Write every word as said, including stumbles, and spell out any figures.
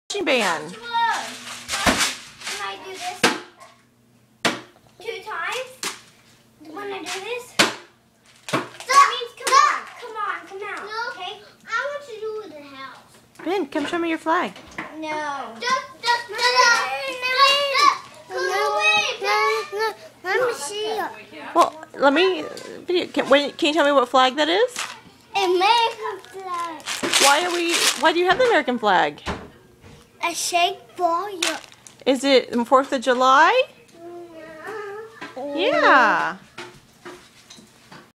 Band. Can I do this two times? When I do this, that means come on, come on, come out. No, okay? I want to do with the house. Ben, come show me your flag. No. Let me see it. Well, let me. Can, wait, can you tell me what flag that is? American flag. Why are we? Why do you have the American flag? A shake for you. Is it Fourth of July? Yeah.